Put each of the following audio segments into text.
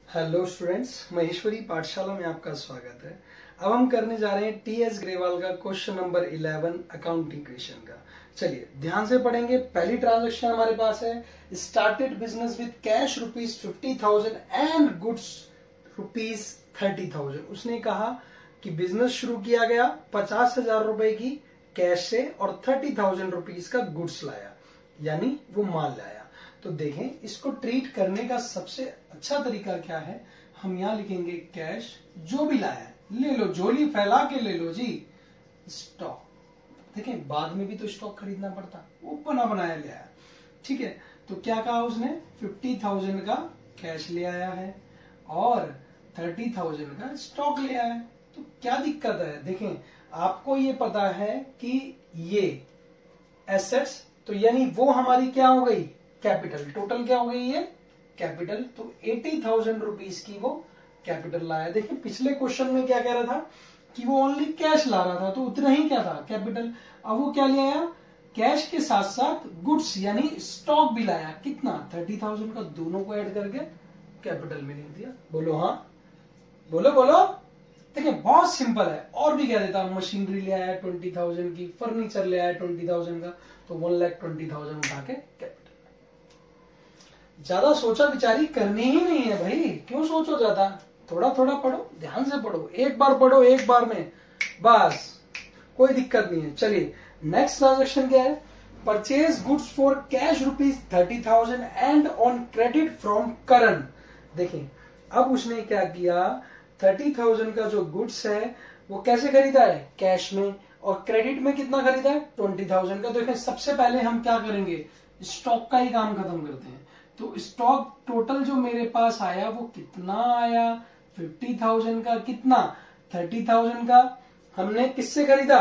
Hello students, Maheshwari पाठशाला में आपका स्वागत है। अब हम करने जा रहे हैं टीएस ग्रेवाल का क्वेश्चन नंबर 11 अकाउंटिंग क्वेश्चन का। चलिए ध्यान से पढ़ेंगे। पहली ट्रांजैक्शन हमारे पास है started business with cash ₹50,000 and goods ₹30,000। उसने कहा कि बिजनेस शुरू किया गया 50,000 रुपए की कैश से और 30,000 रुपीज का गुड्स लाया, यानी वो माल लाया। तो देखें, इसको ट्रीट करने का सबसे अच्छा तरीका क्या है। हम यहां लिखेंगे कैश, जो भी लाया है ले लो, झोली फैला के ले लो जी। स्टॉक, देखें बाद में भी तो स्टॉक खरीदना पड़ता, वो बना बनाया ले आया। ठीक है, तो क्या कहा उसने, 50,000 का कैश ले आया है और 30,000 का स्टॉक ले आया है। तो क्या दिक्कत है। देखें, आपको ये पता है कि ये एसेट्स, तो यानी वो हमारी क्या हो गई, कैपिटल। टोटल क्या हो गई ये, कैपिटल। तो 80,000 रुपीज की वो कैपिटल लाया। देखिए पिछले क्वेश्चन में क्या कह रहा था कि वो ओनली कैश ला रहा था, तो उतना ही क्या था, कैपिटल। अब वो क्या ले आया, कैश के साथ साथ गुड्स यानी स्टॉक भी लाया। कितना, 30,000 का, दोनों को ऐड करके कैपिटल में लिख दिया। बोलो हाँ, बोलो बोलो। देखिए बहुत सिंपल है। और भी क्या देता, मशीनरी ले आया 20,000 की, फर्नीचर ले आया 20,000 का, तो 1,20,000 उठा के कैपिटल। ज्यादा सोचा विचारी करनी ही नहीं है भाई, क्यों सोचो ज्यादा। थोड़ा थोड़ा पढ़ो, ध्यान से पढ़ो, एक बार पढ़ो एक बार में बस, कोई दिक्कत नहीं है। चलिए नेक्स्ट ट्रांजेक्शन क्या है, purchase goods for cash ₹30,000 and on credit from Karan. देखिए अब उसने क्या किया, 30,000 का जो गुड्स है वो कैसे खरीदा है, कैश में, और क्रेडिट में कितना खरीदा है, 20,000 का। देखिए सबसे पहले हम क्या करेंगे, स्टॉक का ही काम खत्म करते हैं। तो स्टॉक टोटल जो मेरे पास आया वो कितना आया, 50,000 का, कितना 30,000 का हमने किससे खरीदा,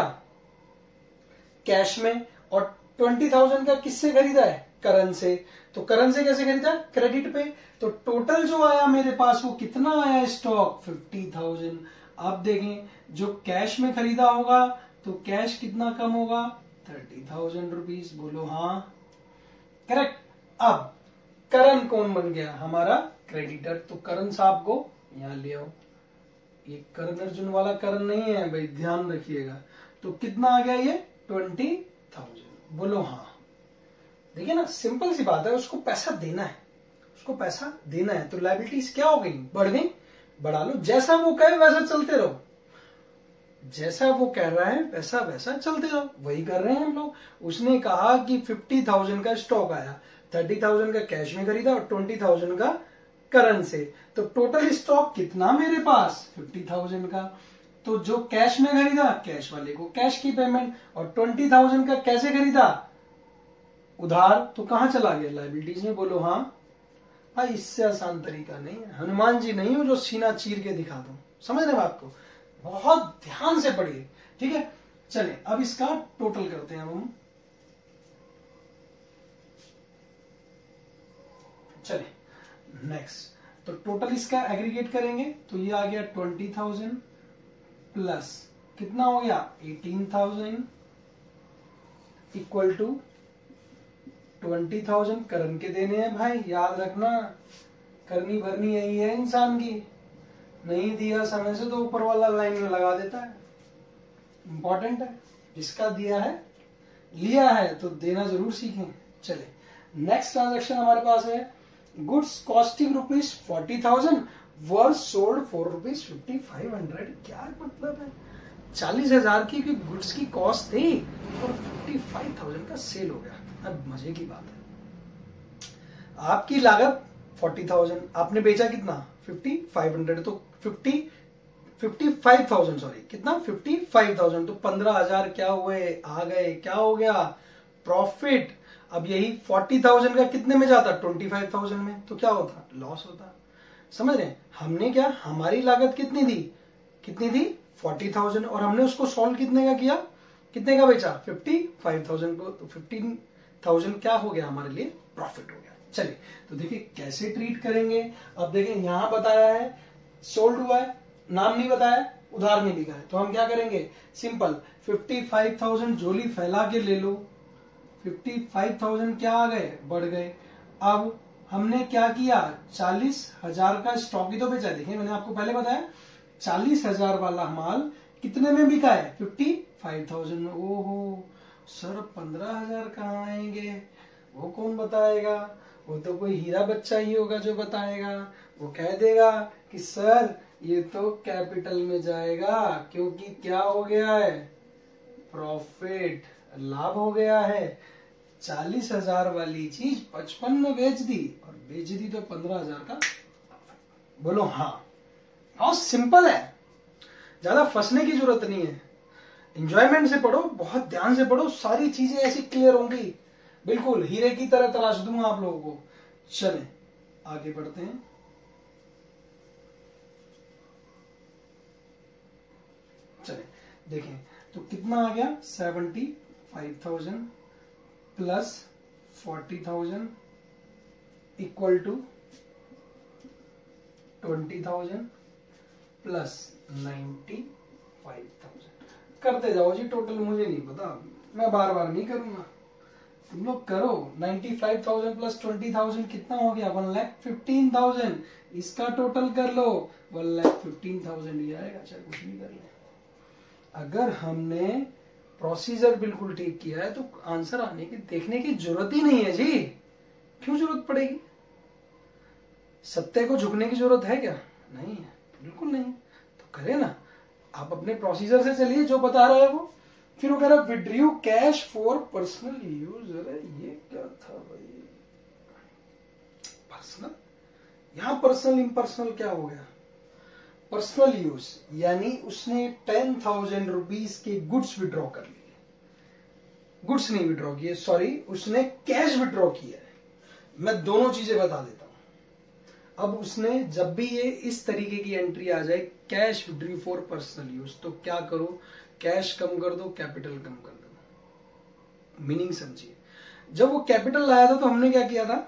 कैश में, और 20,000 का किससे खरीदा है, करंट से। तो करंट से कैसे खरीदा, क्रेडिट पे। तो टोटल जो आया मेरे पास वो कितना आया, स्टॉक 50,000। अब देखें जो कैश में खरीदा होगा तो कैश कितना कम होगा, 30,000 रुपीज। बोलो हाँ, करेक्ट। अब करण कौन बन गया, हमारा क्रेडिटर। तो करण साहब को यहां ले आओ। ये करण अर्जुन वाला करण नहीं है भाई, ध्यान रखिएगा। तो कितना आ गया ये, 20,000। बोलो हाँ। देखिए ना, सिंपल सी बात है, उसको पैसा देना है, उसको पैसा देना है। तो लायबिलिटीज क्या हो गई, बढ़ गई, बढ़ा लो। जैसा वो कहे वैसा चलते रहो, जैसा वो कह रहा है वैसा वैसा चलते रहो, वही कर रहे हैं हम लोग। उसने कहा कि 50,000 का स्टॉक आया, 30,000 का कैश में खरीदा और 20,000 का करंट से। तो टोटल स्टॉक कितना मेरे पास, 50,000 का। तो जो कैश में खरीदा, कैश वाले को कैश की पेमेंट, और 20,000 का कैसे खरीदा, उधार। तो कहां चला गया, लायबिलिटीज में। बोलो हाँ भाई, इससे आसान तरीका नहीं है। हनुमान जी नहीं हो जो सीना चीर के दिखा दो, समझ रहे बात को, बहुत ध्यान से पढ़िए। ठीक है, चलिए अब इसका टोटल करते हैं हम। चलिए नेक्स्ट, तो टोटल इसका एग्रीगेट करेंगे तो ये आ गया 20,000 प्लस कितना हो गया, 18,000 इक्वल टू 20,000 करण के देने हैं भाई, याद रखना। करनी भरनी यही है इंसान की, नहीं दिया समय से तो ऊपर वाला लाइन में लगा देता है। इंपॉर्टेंट है, जिसका दिया है लिया है तो देना जरूर सीखें। चले नेक्स्ट ट्रांजेक्शन हमारे पास है, goods costing ₹40,000 were sold for ₹5,500। क्या मतलब है, 40,000 की गुड्स की कॉस्ट थी और 55,000 का सेल हो गया। अब मजे की बात है, आपकी लागत 40,000, आपने बेचा कितना, 5,500। तो 55,000 सॉरी, कितना, 55,000। तो 15,000 क्या हुए, आ गए, क्या हो गया, प्रॉफिट। अब यही 40,000 का कितने में जाता, 25,000 में, तो क्या होता, लॉस होता। समझ रहे हैं, हमने क्या, हमारी लागत कितनी थी, 40,000, और हमने उसको सॉल्व कितने का किया, कितने का बेचा, 55,000 को। तो 15,000 क्या हो गया हमारे लिए, प्रॉफिट हो गया। चलिए तो देखिए कैसे ट्रीट करेंगे। अब देखिए यहां बताया है सोल्ड हुआ है, नाम नहीं बताया, उधार में लिखा है। तो हम क्या करेंगे, सिंपल 55,000 झोली फैला के ले लो। 55,000 क्या आ गए, बढ़ गए। अब हमने क्या किया, 40,000 का स्टॉक ही तो बेचा। देखिए मैंने आपको पहले बताया 40,000 वाला माल कितने में बिका है, 55,000 में। ओहो सर 15,000 कहाँ आएंगे, वो कौन बताएगा, वो तो कोई हीरा बच्चा ही होगा जो बताएगा। वो कह देगा कि सर ये तो कैपिटल में जाएगा, क्योंकि क्या हो गया है, प्रॉफिट, लाभ हो गया है। 40,000 वाली चीज 55 में बेच दी, और बेच दी तो 15,000 का। बोलो हाँ, बहुत सिंपल है, ज्यादा फंसने की जरूरत नहीं है। एंजॉयमेंट से पढ़ो, बहुत ध्यान से पढ़ो, सारी चीजें ऐसी क्लियर होंगी, बिल्कुल हीरे की तरह तराश दूंगा आप लोगों को। चलें आगे बढ़ते हैं। चलें देखें तो कितना आ गया, 75,000 प्लस 40,000 इक्वल टू 20,000 प्लस 95,000। करते जाओ जी टोटल, मुझे नहीं पता, मैं बार बार नहीं करूंगा, तुम लोग करो। 95,000 प्लस 20,000 कितना हो गया, 1,15,000। इसका टोटल कर लो, 1,15,000 ही आएगा, चाहे कुछ भी कर ले। अगर हमने प्रोसीजर बिल्कुल ठीक किया है तो आंसर आने की देखने की जरूरत ही नहीं है जी। क्यों जरूरत पड़ेगी, सत्य को झुकने की जरूरत है क्या, नहीं है, बिल्कुल नहीं। तो करे ना, आप अपने प्रोसीजर से चलिए जो बता रहा है वो। फिर वो कह रहा withdrew cash for personal use. अरे ये क्या था भाई, पर्सनल, यहां पर्सनल इम्पर्सनल क्या हो गया, पर्सनल यूज, यानी उसने 10,000 रुपीज के गुड्स विड्रॉ कर लिए, गुड्स नहीं विड्रॉ किए, सॉरी, उसने कैश विड्रॉ किया है। मैं दोनों चीजें बता देता हूं। अब उसने जब भी ये इस तरीके की एंट्री आ जाए, cash withdrew for personal use, तो क्या करो, कैश कम कर दो, कैपिटल कम कर दो। मीनिंग समझिए, जब वो कैपिटल लाया था तो हमने क्या किया था,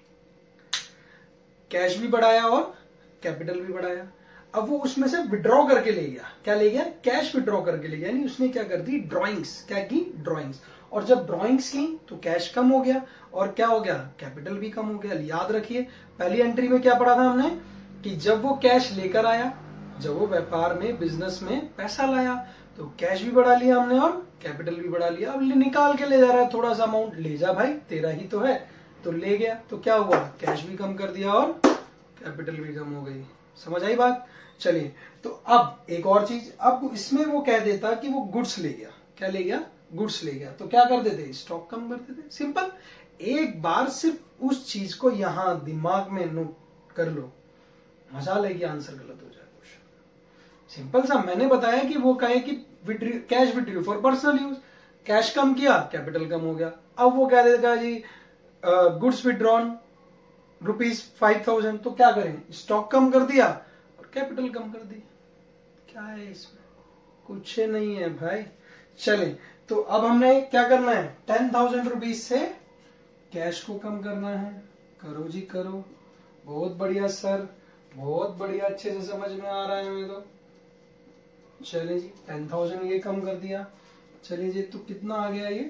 कैश भी बढ़ाया और कैपिटल भी बढ़ाया। अब वो उसमें से विड्रॉ करके ले गया, क्या ले गया, कैश विड्रॉ करके ले गया, यानी उसने क्या कर दी, ड्रॉइंग्स, क्या की, ड्रॉइंग्स। और जब ड्रॉइंग्स की तो कैश कम हो गया, और क्या हो गया, कैपिटल भी कम हो गया। याद रखिए पहली एंट्री में क्या पढ़ा था हमने, कि जब वो कैश लेकर आया, जब वो व्यापार में, बिजनेस में पैसा लाया, तो कैश भी बढ़ा लिया हमने और कैपिटल भी बढ़ा लिया। अब निकाल के ले जा रहा है थोड़ा सा अमाउंट, ले जा भाई, तेरा ही तो है, तो ले गया, तो क्या हुआ, कैश भी कम कर दिया और कैपिटल भी कम हो गई। समझ आई बात। चलिए तो अब एक और चीज, अब इसमें वो कह देता कि वो गुड्स ले गया, क्या ले गया, गुड्स ले गया, तो क्या कर देते, स्टॉक कम कर देते। सिंपल, एक बार सिर्फ उस चीज को यहां दिमाग में नोट कर लो, मजा लेगी, आंसर गलत हो जाए क्वेश्चन। सिंपल सा, मैंने बताया कि वो कहे कि cash withdrew for personal use, cash कम किया, कैपिटल कम हो गया। अब वो कह देगा जी गुड्स विड्रॉन ₹5,000, तो क्या करें, स्टॉक कम कर दिया और कैपिटल कम कर दी। क्या है इसमें, कुछ नहीं है भाई। चले तो अब हमने क्या करना है, 10,000 रुपीज से कैश को कम करना है। करो जी करो, बहुत बढ़िया सर, बहुत बढ़िया, अच्छे से समझ में आ रहा है हमें तो। चलिए जी 10,000 ये कम कर दिया। चलिए जी तो कितना आ गया ये,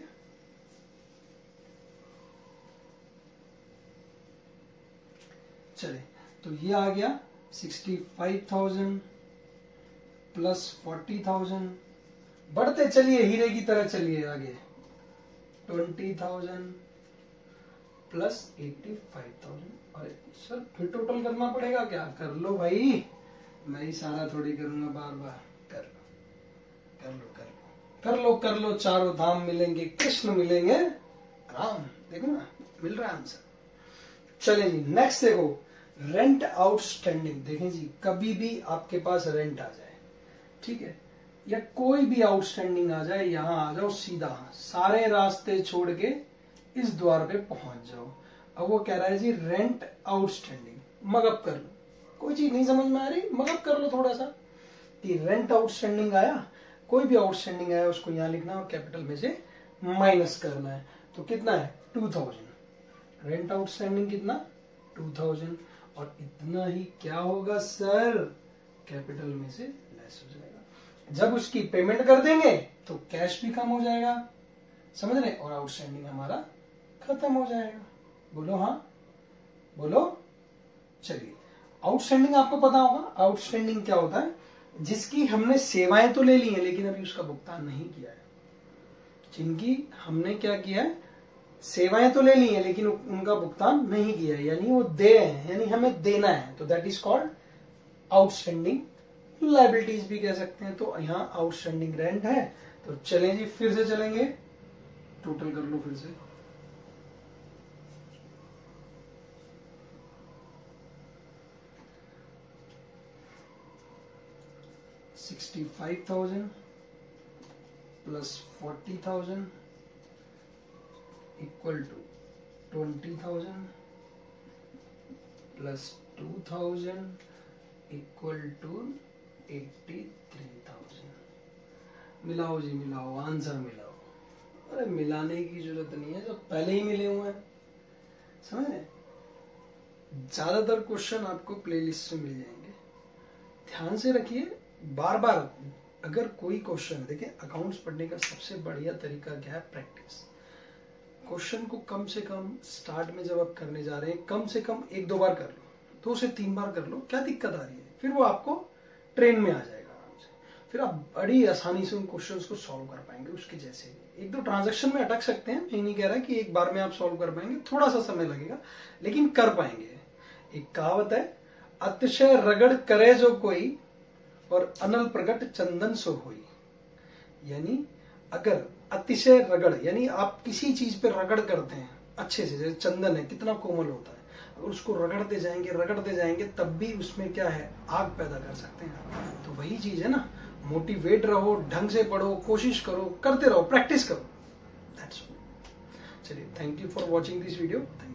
चले तो ये आ गया 65,000 प्लस 40,000। बढ़ते चलिए हीरे की तरह, चलिए आगे 20,000 प्लस 85,000। अरे सर फिर टोटल करना पड़ेगा क्या, कर लो भाई, मैं ही सारा थोड़ी करूंगा बार बार, कर लो कर लो कर लो कर लो कर लो, चारों धाम मिलेंगे, कृष्ण मिलेंगे, आराम, देखो ना मिल रहा है आंसर। चले जी नेक्स्ट देखो, रेंट आउटस्टैंडिंग। देखें जी कभी भी आपके पास रेंट आ जाए, ठीक है, या कोई भी आउटस्टैंडिंग आ जाए, यहां आ जाओ सीधा, सारे रास्ते छोड़ के इस द्वार पे पहुंच जाओ। अब वो कह रहा है जी रेंट आउटस्टैंडिंग, मगअप कर लो, कोई चीज नहीं समझ में आ रही, मगअप कर लो थोड़ा सा, कि रेंट आउटस्टैंडिंग आया, कोई भी आउटस्टैंडिंग आया उसको यहां लिखना और कैपिटल में से माइनस करना है। तो कितना है 2,000, रेंट आउटस्टैंडिंग कितना 2,000, और इतना ही क्या होगा सर, कैपिटल में से लेस हो जाएगा। जब उसकी पेमेंट कर देंगे तो कैश भी कम हो जाएगा, समझ रहे, और आउटस्टैंडिंग हमारा खत्म हो जाएगा। बोलो हाँ, बोलो। चलिए, आउटस्टैंडिंग आपको पता होगा। आउटस्टैंडिंग क्या होता है? जिसकी हमने सेवाएं तो ले ली हैं लेकिन अभी उसका भुगतान नहीं किया है। जिनकी हमने क्या किया है, सेवाएं तो ले ली हैं लेकिन उनका भुगतान नहीं किया है, यानी वो दे रहे हैं, यानी हमें देना है, तो that is called outstanding liabilities भी कह सकते हैं। तो यहाँ आउटस्टैंडिंग रेंट है। तो चलें जी, फिर से चलेंगे, टोटल कर लो फिर से। $65,000 plus 40,000 equal to 20,000 plus 2,000 equal to 83,000। मिलाओ जी, मिलाओ, आंसर मिलाओ। अरे मिलाने की जरूरत नहीं है, जब पहले ही मिले हुए हैं, समझ रहे? ज्यादातर क्वेश्चन आपको प्लेलिस्ट से मिल जाएंगे। ध्यान से रखिए, बार बार अगर कोई क्वेश्चन, देखिए अकाउंट्स पढ़ने का सबसे बढ़िया तरीका क्या है? प्रैक्टिस। क्वेश्चन को कम से कम स्टार्ट में जब आप करने जा रहे हैं, कम से कम 1-2 बार कर लो, 2 से 3 बार कर लो, क्या दिक्कत आ रही है? फिर वो आपको ट्रेन में आ जाएगा आराम से, फिर आप बड़ी आसानी से उन क्वेश्चंस को सॉल्व कर पाएंगे उसके जैसे भी। 1-2 ट्रांजैक्शन में अटक सकते हैं, मैं नहीं कह रहा कि एक बार में आप सॉल्व कर पाएंगे, थोड़ा सा समय लगेगा लेकिन कर पाएंगे। एक कहावत है, अतिशय रगड़ करे जो कोई और अनल प्रगट चंदन सो होई। यानी अगर अतिशय रगड़, यानी आप किसी चीज पे रगड़ करते हैं अच्छे से, जैसे चंदन है कितना कोमल होता है, अगर उसको रगड़ते जाएंगे तब भी उसमें क्या है, आग पैदा कर सकते हैं। तो वही चीज है ना, मोटिवेट रहो, ढंग से पढ़ो, कोशिश करो, करते रहो, प्रैक्टिस करो, दैट्स ऑल। चलिए, thank you for watching this video.